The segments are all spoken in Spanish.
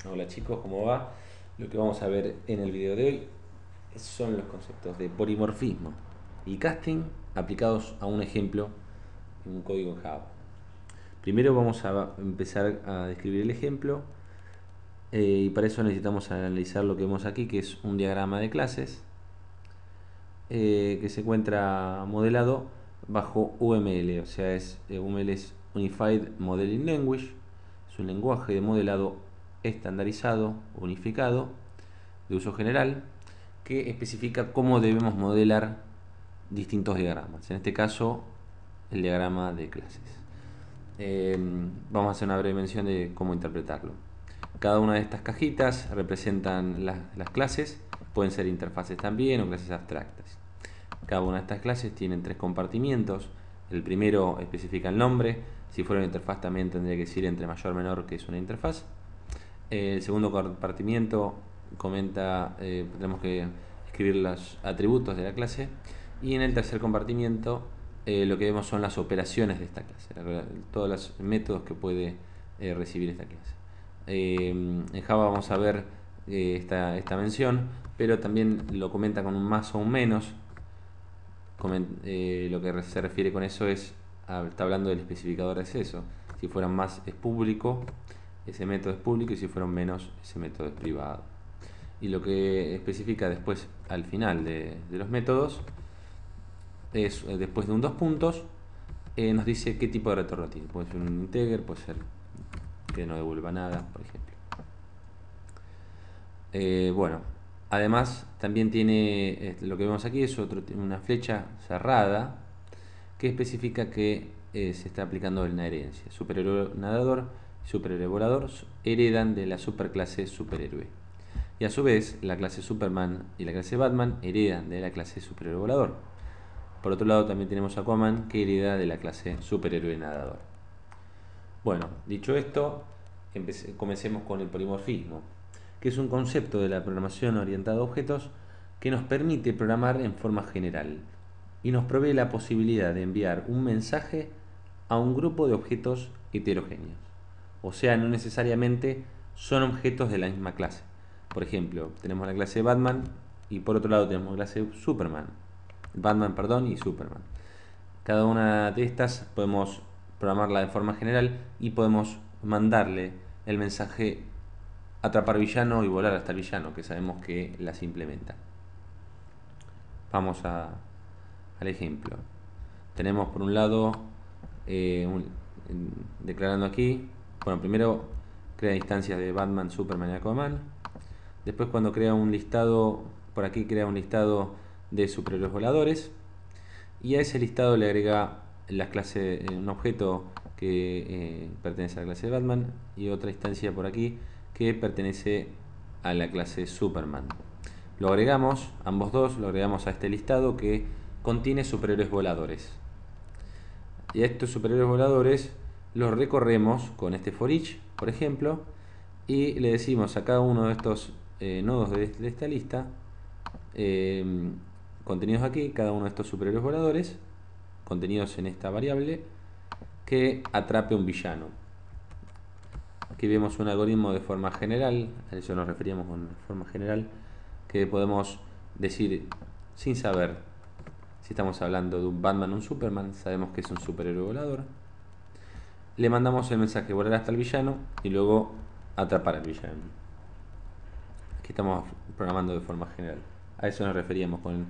Hola chicos, ¿cómo va? Lo que vamos a ver en el video de hoy son los conceptos de polimorfismo y casting aplicados a un ejemplo en un código en Java. Primero vamos a empezar a describir el ejemplo y para eso necesitamos analizar lo que vemos aquí, que es un diagrama de clases que se encuentra modelado bajo UML, o sea, UML es Unified Modeling Language, es un lenguaje de modelado estandarizado, unificado, de uso general, que especifica cómo debemos modelar distintos diagramas. En este caso, el diagrama de clases. Vamos a hacer una breve mención de cómo interpretarlo. Cada una de estas cajitas representan las clases, pueden ser interfaces también o clases abstractas. Cada una de estas clases tienen tres compartimientos. El primero especifica el nombre, si fuera una interfaz también tendría que decir entre mayor o menor que es una interfaz. El segundo compartimiento comenta, tenemos que escribir los atributos de la clase. Y en el tercer compartimiento lo que vemos son las operaciones de esta clase, todos los métodos que puede recibir esta clase. En Java vamos a ver esta mención, pero también lo comenta con un más o un menos. Lo que se refiere con eso está hablando del especificador de acceso. Si fueran más es público, ese método es público, y si fueron menos, ese método es privado. Y lo que especifica después al final de los métodos es, después de un dos puntos, nos dice qué tipo de retorno tiene. Puede ser un integer, puede ser que no devuelva nada, por ejemplo. Bueno, además también tiene, lo que vemos aquí es una flecha cerrada que especifica que se está aplicando una herencia. Superhéroe nadador y superhéroe volador heredan de la superclase superhéroe. Y a su vez, la clase Superman y la clase Batman heredan de la clase superhéroe volador. Por otro lado, también tenemos Aquaman, que hereda de la clase superhéroe nadador. Bueno, dicho esto, comencemos con el polimorfismo, que es un concepto de la programación orientada a objetos que nos permite programar en forma general y nos provee la posibilidad de enviar un mensaje a un grupo de objetos heterogéneos. O sea, no necesariamente son objetos de la misma clase. Por ejemplo, tenemos la clase Batman y por otro lado tenemos la clase Superman. Batman, perdón, y Superman. Cada una de estas podemos programarla de forma general y podemos mandarle el mensaje atrapar villano y volar hasta el villano, que sabemos que las implementa. Vamos al ejemplo. Tenemos por un lado, declarando aquí, bueno, primero crea instancias de Batman, Superman y Aquaman. Después cuando crea un listado, por aquí crea un listado de superhéroes voladores. Y a ese listado le agrega las clases, un objeto que pertenece a la clase de Batman y otra instancia por aquí que pertenece a la clase Superman. Lo agregamos, ambos dos, lo agregamos a este listado que contiene superhéroes voladores. Y a estos superhéroes voladores los recorremos con este for each, por ejemplo, y le decimos a cada uno de estos nodos de esta lista, contenidos aquí, cada uno de estos superhéroes voladores, contenidos en esta variable, que atrape un villano. Aquí vemos un algoritmo de forma general, a eso nos referíamos con forma general, que podemos decir sin saber si estamos hablando de un Batman o un Superman, sabemos que es un superhéroe volador. Le mandamos el mensaje volar hasta el villano y luego atrapar al villano. Aquí estamos programando de forma general. A eso nos referíamos con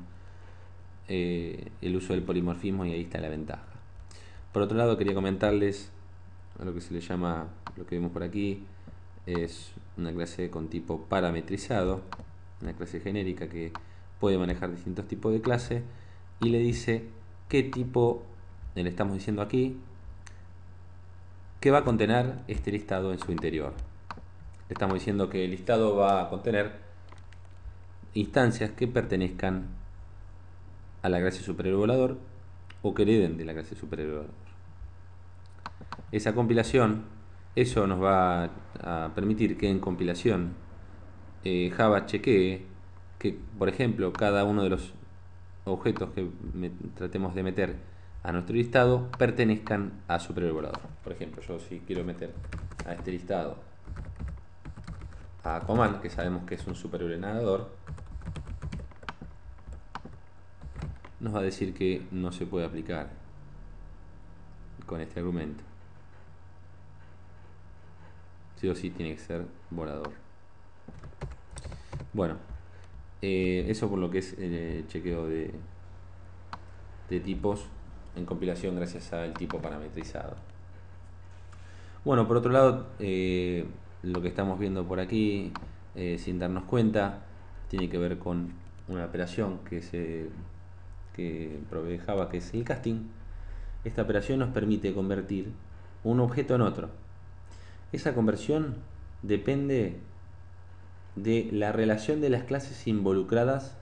el uso del polimorfismo y ahí está la ventaja. Por otro lado, quería comentarles a lo que se le llama, lo que vemos por aquí, es una clase con tipo parametrizado, una clase genérica que puede manejar distintos tipos de clase y le dice qué tipo, le estamos diciendo aquí, que va a contener este listado en su interior. Le estamos diciendo que el listado va a contener instancias que pertenezcan a la clase superhéroe volador o que hereden de la clase superhéroe volador. Esa compilación, eso nos va a permitir que en compilación Java chequee que, por ejemplo, cada uno de los objetos que tratemos de meter a nuestro listado pertenezcan a superhéroe volador. Por ejemplo, yo si quiero meter a este listado a Aquaman, que sabemos que es un superhéroe nadador, nos va a decir que no se puede aplicar con este argumento. Sí o sí tiene que ser volador. Bueno, eso por lo que es el chequeo de tipos en compilación gracias al tipo parametrizado. Bueno, por otro lado, lo que estamos viendo por aquí, sin darnos cuenta, tiene que ver con una operación que provee Java, que es el casting. Esta operación nos permite convertir un objeto en otro. Esa conversión depende de la relación de las clases involucradas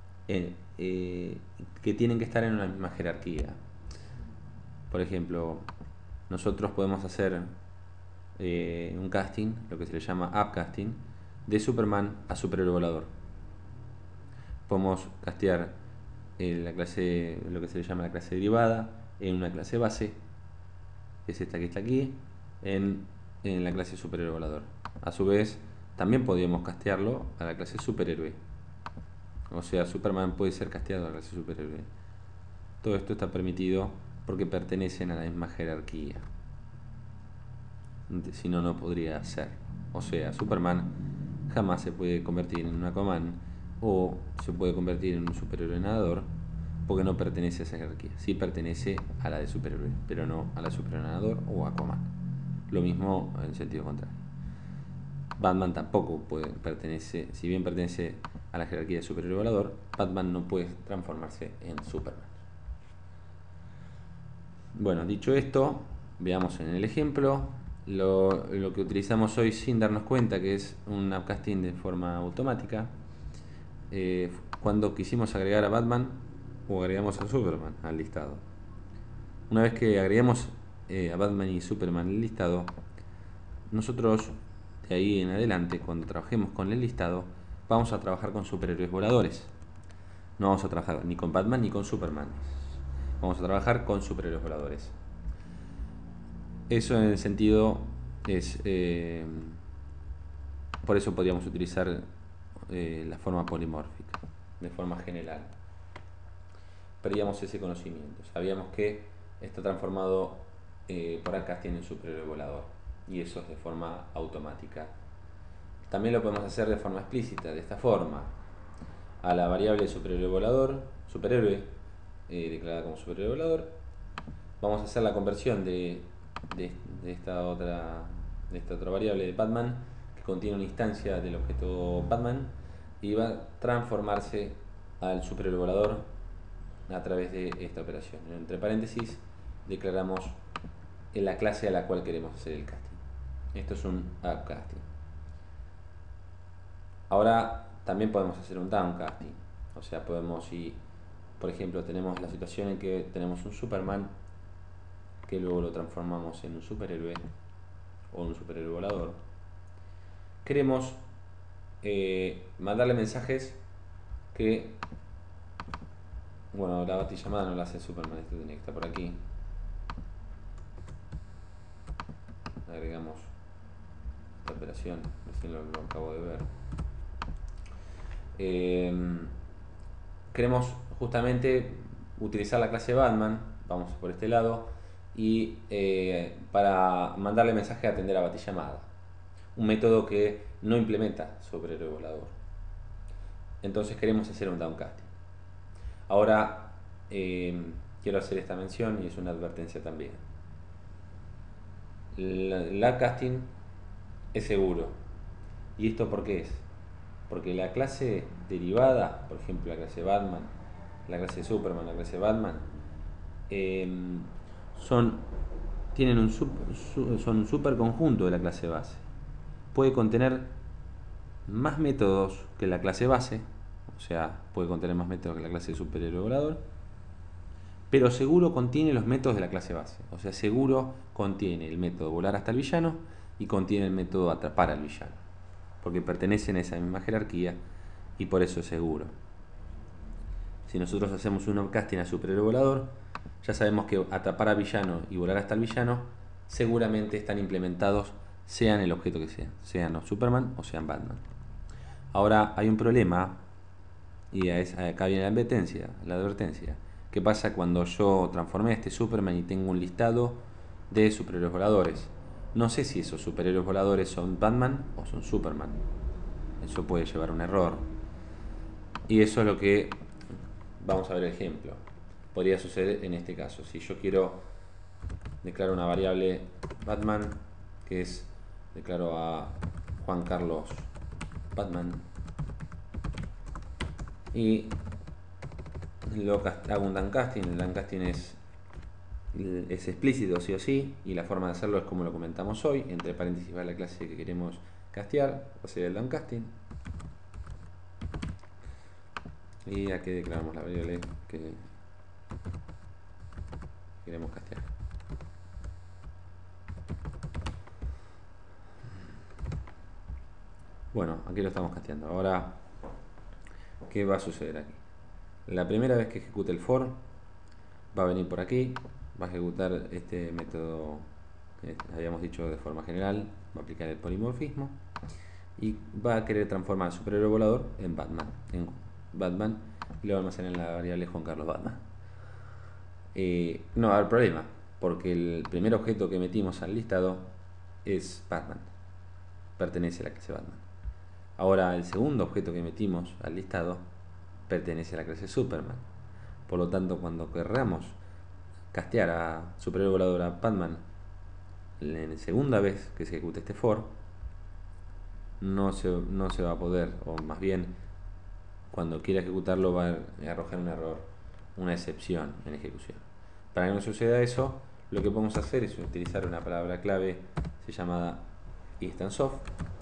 que tienen que estar en una misma jerarquía. Por ejemplo, nosotros podemos hacer un casting, lo que se le llama upcasting, de Superman a superhéroe volador. Podemos castear la clase, lo que se le llama la clase derivada, en una clase base, que es esta que está aquí, en la clase superhéroe volador. A su vez, también podríamos castearlo a la clase superhéroe. O sea, Superman puede ser casteado a la clase superhéroe. Todo esto está permitido porque pertenecen a la misma jerarquía. Si no, no podría ser. O sea, Superman jamás se puede convertir en un Aquaman o se puede convertir en un superhéroe nadador porque no pertenece a esa jerarquía. Sí pertenece a la de superhéroe, pero no a la de superhéroe nadador o Aquaman. Lo mismo en sentido contrario. Batman tampoco pertenece, si bien pertenece a la jerarquía de superhéroe volador, Batman no puede transformarse en Superman. Bueno, dicho esto, veamos en el ejemplo lo que utilizamos hoy sin darnos cuenta, que es un upcasting de forma automática. Cuando quisimos agregar a Batman o agregamos a Superman al listado. Una vez que agregamos a Batman y Superman al listado, nosotros de ahí en adelante, cuando trabajemos con el listado, vamos a trabajar con superhéroes voladores. No vamos a trabajar ni con Batman ni con Superman. Vamos a trabajar con superhéroes voladores. Eso en el sentido es... por eso podríamos utilizar la forma polimórfica, de forma general. Perdíamos ese conocimiento. Sabíamos que está transformado por upcasting en superhéroe volador. Y eso es de forma automática. También lo podemos hacer de forma explícita, de esta forma. A la variable superhéroe volador, superhéroe, declarada como superhéroe volador, vamos a hacer la conversión de esta otra variable de Batman, que contiene una instancia del objeto Batman, y va a transformarse al superhéroe volador a través de esta operación. Entre paréntesis declaramos en la clase a la cual queremos hacer el casting. Esto es un upcasting. Ahora también podemos hacer un downcasting. O sea, podemos, si por ejemplo tenemos la situación en que tenemos un Superman que luego lo transformamos en un superhéroe o un superhéroe volador, queremos mandarle mensajes que, bueno, la batillamada no la hace Superman, esto tiene que estar por aquí. Agregamos esta operación, recién lo acabo de ver. Queremos justamente utilizar la clase Batman, vamos por este lado, y para mandarle mensaje a atender a batillamada, un método que no implementa superhéroe volador. Entonces queremos hacer un downcasting. Ahora quiero hacer esta mención y es una advertencia también. El upcasting es seguro. ¿Y esto por qué es? Porque la clase derivada, por ejemplo la clase Batman, la clase Superman, la clase Batman, son un superconjunto de la clase base. Puede contener más métodos que la clase base, o sea, puede contener más métodos que la clase de superhéroe volador, pero seguro contiene los métodos de la clase base. O sea, seguro contiene el método volar hasta el villano y contiene el método atrapar al villano, porque pertenecen a esa misma jerarquía y por eso es seguro. Si nosotros hacemos un upcasting a superhéroe volador, ya sabemos que atrapar al villano y volar hasta el villano seguramente están implementados sean el objeto que sean, sean o Superman o sean Batman. Ahora hay un problema y acá viene la advertencia. ¿Qué pasa cuando yo transformé este Superman y tengo un listado de superhéroes voladores? No sé si esos superhéroes voladores son Batman o son Superman. Eso puede llevar a un error. Y eso es lo que vamos a ver el ejemplo. Podría suceder en este caso. Si yo quiero declarar una variable Batman, que es declaro a Juan Carlos Batman y hago un downcasting. El downcasting es explícito sí o sí, y la forma de hacerlo es como lo comentamos hoy. Entre paréntesis va la clase que queremos castear, o sea el downcasting, y aquí declaramos la variable que queremos castear. Bueno, aquí lo estamos casteando. Ahora, ¿qué va a suceder aquí? La primera vez que ejecute el for, va a venir por aquí, va a ejecutar este método que habíamos dicho de forma general, va a aplicar el polimorfismo y va a querer transformar al superhéroe volador en Batman, y lo va a almacenar en la variable Juan Carlos Batman. No va a haber problema, porque el primer objeto que metimos al listado es Batman, pertenece a la clase Batman. Ahora el segundo objeto que metimos al listado pertenece a la clase Superman. Por lo tanto, cuando querramos castear a superhéroe volador a Batman en la segunda vez que se ejecute este for, no se va a poder, o más bien cuando quiera ejecutarlo va a arrojar un error, una excepción en ejecución. Para que no suceda eso, lo que podemos hacer es utilizar una palabra clave llamada instanceOf,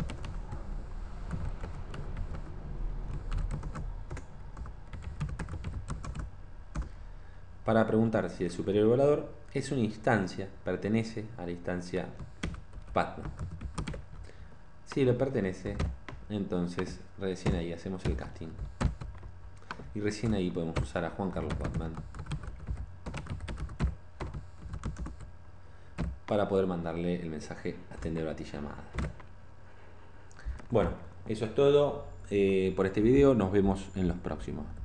para preguntar si el superhéroe volador es una instancia, pertenece a la instancia Batman. Si le pertenece, entonces recién ahí hacemos el casting. Y recién ahí podemos usar a Juan Carlos Batman para poder mandarle el mensaje atender a ti llamada. Bueno, eso es todo por este video. Nos vemos en los próximos.